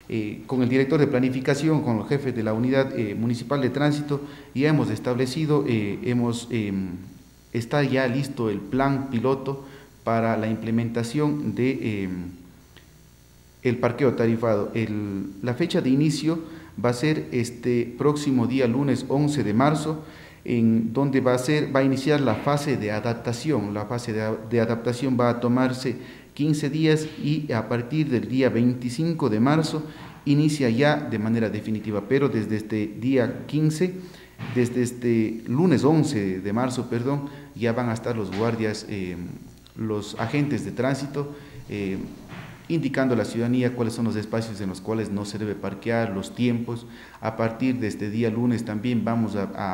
Con el director de planificación, con los jefes de la unidad municipal de tránsito, ya hemos establecido, está ya listo el plan piloto para la implementación de el parqueo tarifado. La fecha de inicio va a ser este próximo día, lunes 11 de marzo, en donde va a iniciar la fase de adaptación. La fase de adaptación va a tomarse 15 días y a partir del día 25 de marzo inicia ya de manera definitiva, pero desde este día 15, desde este lunes 11 de marzo, perdón, ya van a estar los guardias, los agentes de tránsito, indicando a la ciudadanía cuáles son los espacios en los cuales no se debe parquear, los tiempos. A partir de este día lunes también vamos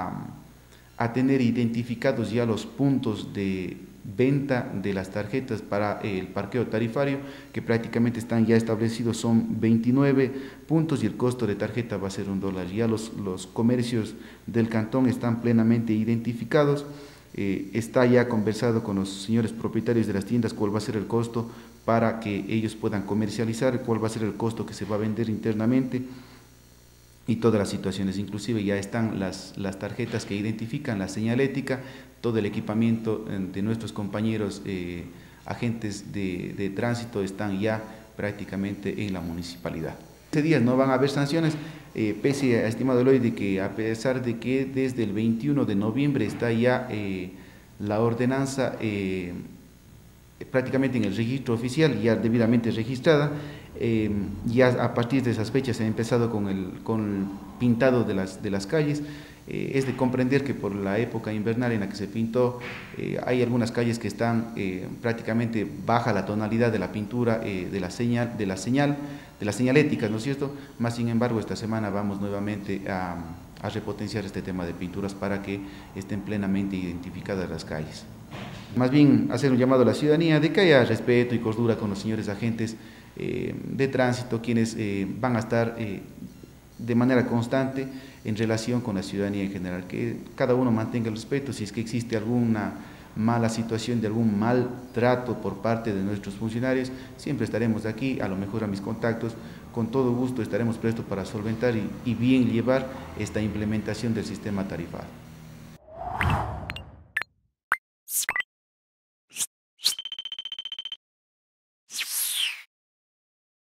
a tener identificados ya los puntos de venta de las tarjetas para el parqueo tarifario, que prácticamente están ya establecidos, son 29 puntos y el costo de tarjeta va a ser $1. Ya los comercios del cantón están plenamente identificados. Está ya conversado con los señores propietarios de las tiendas cuál va a ser el costo para que ellos puedan comercializar, cuál va a ser el costo que se va a vender internamente y todas las situaciones. Inclusive ya están las tarjetas que identifican la señalética, todo el equipamiento de nuestros compañeros agentes de tránsito están ya prácticamente en la municipalidad. Este día no van a haber sanciones, pese a, estimado Eloy, de que a pesar de que desde el 21 de noviembre está ya la ordenanza prácticamente en el registro oficial, ya debidamente registrada, ya a partir de esas fechas se ha empezado con el pintado de las calles. Es de comprender que por la época invernal en la que se pintó, hay algunas calles que están prácticamente baja la tonalidad de la pintura, de la señalética, ¿no es cierto? Más sin embargo, esta semana vamos nuevamente a repotenciar este tema de pinturas para que estén plenamente identificadas las calles. Más bien hacer un llamado a la ciudadanía de que haya respeto y cordura con los señores agentes de tránsito, quienes van a estar de manera constante en relación con la ciudadanía en general, que cada uno mantenga el respeto. Si es que existe alguna mala situación, de algún mal trato por parte de nuestros funcionarios, siempre estaremos aquí, a lo mejor a mis contactos, con todo gusto estaremos prestos para solventar y bien llevar esta implementación del sistema tarifario.